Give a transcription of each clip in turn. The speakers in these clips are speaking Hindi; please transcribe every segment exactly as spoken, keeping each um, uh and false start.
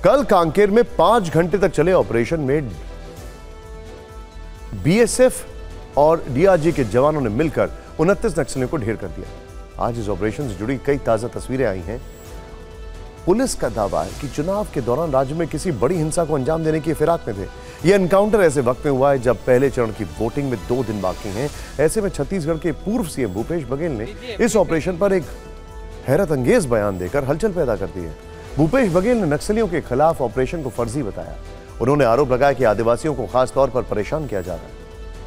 कल कांकेर में पांच घंटे तक चले ऑपरेशन में बीएसएफ और डीआरजी के जवानों ने मिलकर उनतीस नक्सलियों को ढेर कर दिया। आज इस ऑपरेशन से जुड़ी कई ताजा तस्वीरें आई हैं। पुलिस का दावा है कि चुनाव के दौरान राज्य में किसी बड़ी हिंसा को अंजाम देने की फिराक में थे। यह एनकाउंटर ऐसे वक्त में हुआ है जब पहले चरण की वोटिंग में दो दिन बाकी हैं। ऐसे में छत्तीसगढ़ के पूर्व सीएम भूपेश बघेल ने इस ऑपरेशन पर एक हैरत अंगेज बयान देकर हलचल पैदा कर दी है। भूपेश बघेल ने नक्सलियों के खिलाफ ऑपरेशन को फर्जी बताया। उन्होंने आरोप लगाया कि आदिवासियों को खास तौर पर परेशान किया जा रहा है।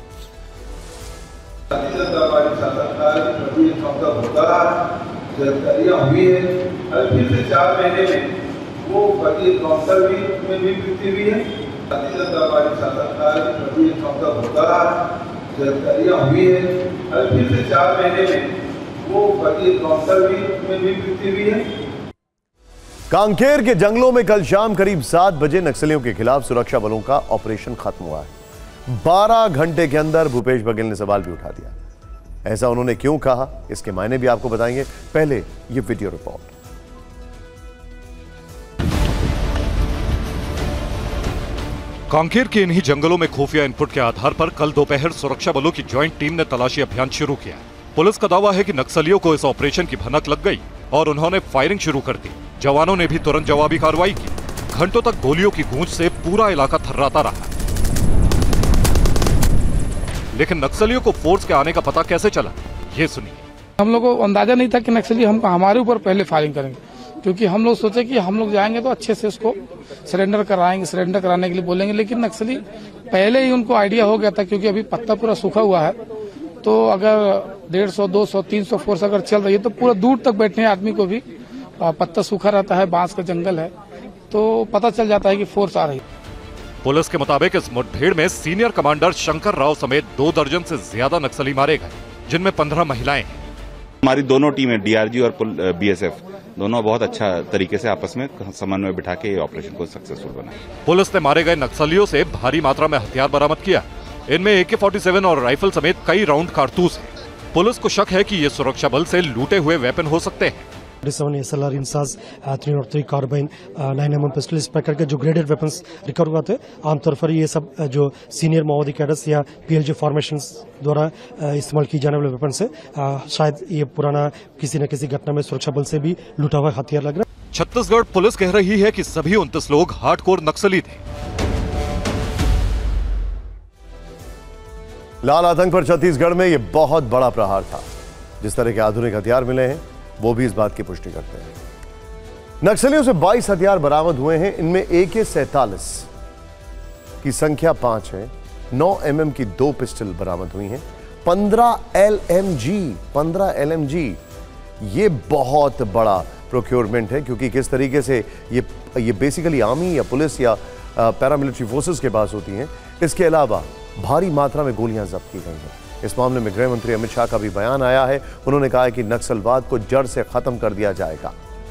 हुई है और फिर से चार महीने में वो फर्जी एनकाउंटर भी में भी वृद्धि हुई है। भारतीय जनता पार्टी शासनकाल में फर्जी एनकाउंटर होता रहा, गिरफ्तारियां हुई है और फिर से चार महीने में वो फर्जी एनकाउंटर भी में भी वृद्धि हुई है। कांकेर के जंगलों में कल शाम करीब सात बजे नक्सलियों के खिलाफ सुरक्षा बलों का ऑपरेशन खत्म हुआ है। बारह घंटे के अंदर भूपेश बघेल ने सवाल भी उठा दिया। ऐसा उन्होंने क्यों कहा, इसके मायने भी आपको बताएंगे। पहले ये वीडियो रिपोर्ट। कांकेर के इन्हीं जंगलों में खुफिया इनपुट के आधार पर कल दोपहर सुरक्षा बलों की ज्वाइंट टीम ने तलाशी अभियान शुरू किया। पुलिस का दावा है कि नक्सलियों को इस ऑपरेशन की भनक लग गई और उन्होंने फायरिंग शुरू कर दी। जवानों ने भी तुरंत जवाबी कार्रवाई की। घंटों तक गोलियों की गूंज से पूरा इलाका थर्राता रहा। लेकिन नक्सलियों को फोर्स के आने का पता कैसे चला, ये सुनिए। हम लोग को अंदाजा नहीं था कि नक्सली हम हमारे ऊपर पहले फायरिंग करेंगे, क्योंकि हम लोग सोचे कि हम लोग जाएंगे तो अच्छे से उसको सरेंडर कराएंगे, सरेंडर कराने के लिए बोलेंगे। लेकिन नक्सली पहले ही उनको आइडिया हो गया था, क्योंकि अभी पत्ता पूरा सूखा हुआ है। तो अगर डेढ़ सौ दो सौ तीन सौ फोर्स अगर चल रही है तो पूरा दूर तक बैठने आदमी को भी पत्ता सूखा रहता है, बांस का जंगल है, तो पता चल जाता है कि फोर्स आ रही है। पुलिस के मुताबिक इस मुठभेड़ में सीनियर कमांडर शंकर राव समेत दो दर्जन से ज्यादा नक्सली मारे गए, जिनमें पंद्रह महिलाएं हैं। हमारी दोनों टीमें डीआरजी और बीएसएफ दोनों बहुत अच्छा तरीके से आपस में समन्वय बिठा के ऑपरेशन को सक्सेसफुल बनाया। पुलिस ने मारे गए नक्सलियों से भारी मात्रा में हथियार बरामद किया। इनमें ए के फोर्टी सेवन और राइफल समेत कई राउंड कारतूस हैं। पुलिस को शक है कि ये सुरक्षा बल से लूटे हुए वेपन हो सकते हैं। S L R INSAS three not three carbine nine m m pistol इस प्रकार के जो ग्रेडेड वेपन्स रिकवर हुआ थे। आमतौर पर ये सब जो सीनियर माओवादी कैडर्स या पीएलजी फॉर्मेशंस द्वारा इस्तेमाल की जाने वाले वेपन से शायद ये पुराना किसी न किसी घटना में सुरक्षा बल से भी लूटा हुआ हथियार लग रहा है। छत्तीसगढ़ पुलिस कह रही है कि सभी उनतीस लोग हार्डकोर नक्सली थे। लाल आतंक पर छत्तीसगढ़ में यह बहुत बड़ा प्रहार था। जिस तरह के आधुनिक हथियार मिले हैं वो भी इस बात की पुष्टि करते हैं। नक्सलियों से बाईस हथियार बरामद हुए हैं। इनमें ए के सैतालीस की संख्या पांच है। नौ एम एम की दो पिस्टल बरामद हुई हैं। पंद्रह एल एम जी पंद्रह एल एम जी ये बहुत बड़ा प्रोक्योरमेंट है, क्योंकि किस तरीके से ये ये बेसिकली आर्मी या पुलिस या पैरामिलिट्री फोर्सेस के पास होती हैं। इसके अलावा भारी मात्रा में गोलियां जब्त की गई हैं। इस मामले में गृह मंत्री अमित शाह का भी बयान आया है। उन्होंने कहा है कि नक्सलवाद को जड़ से खत्म कर दिया जाएगा।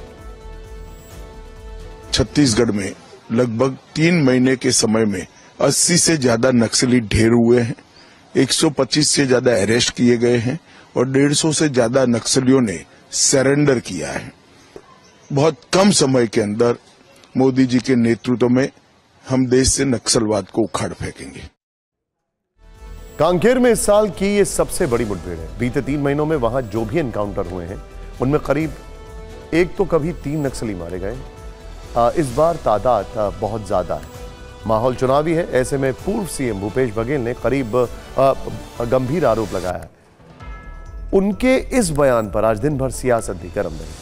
छत्तीसगढ़ में लगभग तीन महीने के समय में अस्सी से ज्यादा नक्सली ढेर हुए हैं। एक सौ पच्चीस से ज्यादा अरेस्ट किए गए हैं और डेढ़ सौ से ज्यादा नक्सलियों ने सरेंडर किया है। बहुत कम समय के अंदर मोदी जी के नेतृत्व में हम देश से नक्सलवाद को उखाड़ फेंकेंगे। कांकेर में इस साल की ये सबसे बड़ी मुठभेड़ है। बीते तीन महीनों में वहां जो भी एनकाउंटर हुए हैं उनमें करीब एक तो कभी तीन नक्सली मारे गए। इस बार तादाद बहुत ज्यादा है। माहौल चुनावी है। ऐसे में पूर्व सीएम भूपेश बघेल ने करीब गंभीर आरोप लगाया है। उनके इस बयान पर आज दिन भर सियासत भी गर्म रही।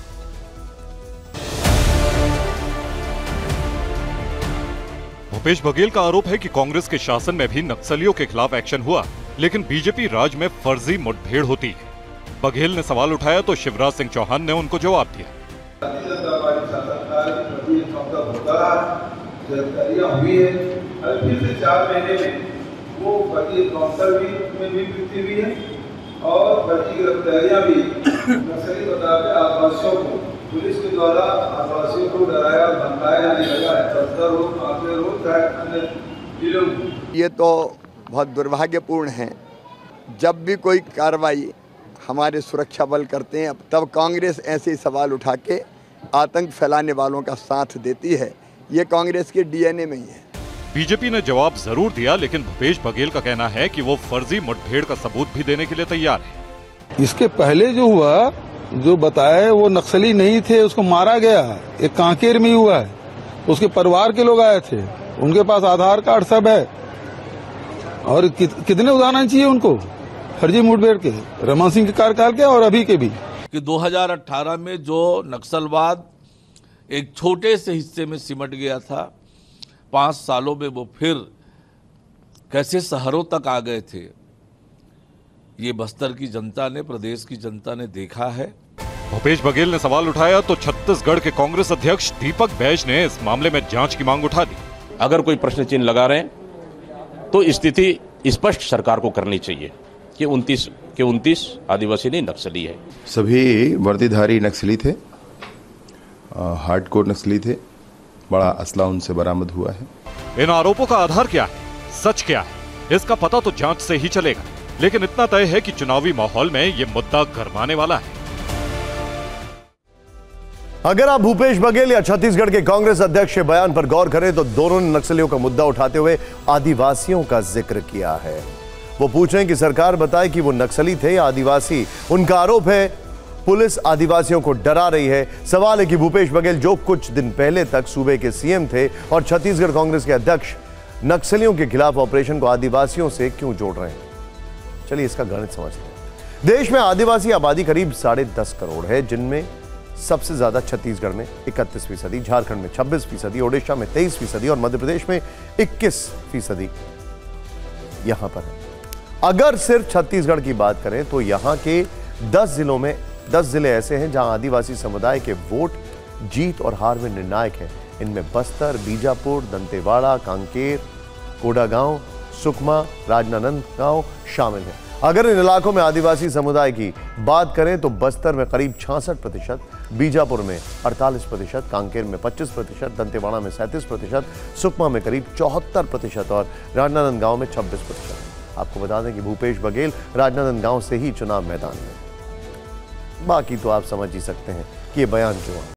भूपेश बघेल का आरोप है कि कांग्रेस के शासन में भी नक्सलियों के खिलाफ एक्शन हुआ, लेकिन बीजेपी राज में फर्जी मुठभेड़ होती है। बघेल ने सवाल उठाया तो शिवराज सिंह चौहान ने उनको जवाब दिया। भारतीय जनता पार्टी शासनकाल में फर्जी एनकाउंटर होता रहा, गिरफ्तारियां हुई है और फिर से चार महीने में वो फर्जी एनकाउंटर भी में भी वृद्धि हुई है और फर्जी गिरफ्तारियां भी नक्सली बता के आदिवासियों को पुलिस के द्वारा आदिवासियों को डराया और धमकाया जाने लगा है। बस्तर हो, कांकेर हो, चाहे अन्य जिलों में। ये तो बहुत दुर्भाग्यपूर्ण है। जब भी कोई कार्रवाई हमारे सुरक्षा बल करते हैं तब कांग्रेस ऐसे सवाल उठा के आतंक फैलाने वालों का साथ देती है। ये कांग्रेस के डीएनए में ही है। बीजेपी ने जवाब जरूर दिया, लेकिन भूपेश बघेल का कहना है कि वो फर्जी मुठभेड़ का सबूत भी देने के लिए तैयार है। इसके पहले जो हुआ, जो बताया वो नक्सली नहीं थे, उसको मारा गया, एक कांकेर में ही हुआ है। उसके परिवार के लोग आए थे, उनके पास आधार कार्ड सब है। और कि, कितने उदाहरण चाहिए उनको फर्जी मुठभेड़ के, रमन सिंह के कार्यकाल के और अभी के भी। कि दो हज़ार अठारह में जो नक्सलवाद एक छोटे से हिस्से में सिमट गया था, पांच सालों में वो फिर कैसे शहरों तक आ गए थे, ये बस्तर की जनता ने, प्रदेश की जनता ने देखा है। भूपेश बघेल ने सवाल उठाया तो छत्तीसगढ़ के कांग्रेस अध्यक्ष दीपक बैज ने इस मामले में जांच की मांग उठा दी। अगर कोई प्रश्न चिन्ह लगा रहे हैं तो स्थिति स्पष्ट सरकार को करनी चाहिए कि उनतीस के उनतीस आदिवासी नहीं नक्सली है। सभी वर्दीधारी नक्सली थे, हार्डकोर नक्सली थे। बड़ा असला उनसे बरामद हुआ है। इन आरोपों का आधार क्या है, सच क्या है, इसका पता तो जांच से ही चलेगा। लेकिन इतना तय है कि चुनावी माहौल में ये मुद्दा गरमाने वाला है। अगर आप भूपेश बघेल या छत्तीसगढ़ के कांग्रेस अध्यक्ष के बयान पर गौर करें तो दोनों ने नक्सलियों का मुद्दा उठाते हुए आदिवासियों का जिक्र किया है। वो पूछ रहे हैं कि सरकार बताए कि वो नक्सली थे या आदिवासी। उनका आरोप है पुलिस आदिवासियों को डरा रही है। सवाल है कि भूपेश बघेल जो कुछ दिन पहले तक सूबे के सीएम थे और छत्तीसगढ़ कांग्रेस के अध्यक्ष, नक्सलियों के खिलाफ ऑपरेशन को आदिवासियों से क्यों जोड़ रहे हैं। चलिए इसका गणित समझते हैं। देश में आदिवासी आबादी करीब साढ़े दस करोड़ है, जिनमें सबसे ज्यादा छत्तीसगढ़ में इकतीस फीसदी, झारखंड में छब्बीस फीसदी, ओडिशा में तेईस फीसदी और मध्य प्रदेश में इक्कीस फीसदी यहां पर है। अगर सिर्फ छत्तीसगढ़ की बात करें तो यहां के दस जिलों में दस जिले ऐसे हैं जहां आदिवासी समुदाय के वोट जीत और हार में निर्णायक हैं। इनमें बस्तर, बीजापुर, दंतेवाड़ा, कांकेर, कोडागांव, सुकमा, राजनांदगांव शामिल हैं। अगर इन इलाकों में आदिवासी समुदाय की बात करें तो बस्तर में करीब छियासठ प्रतिशत, बीजापुर में अड़तालीस प्रतिशत, कांकेर में पच्चीस प्रतिशत, दंतेवाड़ा में सैंतीस प्रतिशत, सुकमा में करीब चौहत्तर प्रतिशत और राजनांदगांव में छब्बीस प्रतिशत। आपको बता दें कि भूपेश बघेल राजनांदगांव से ही चुनाव मैदान में। बाकी तो आप समझ ही सकते हैं कि ये बयान क्यों है।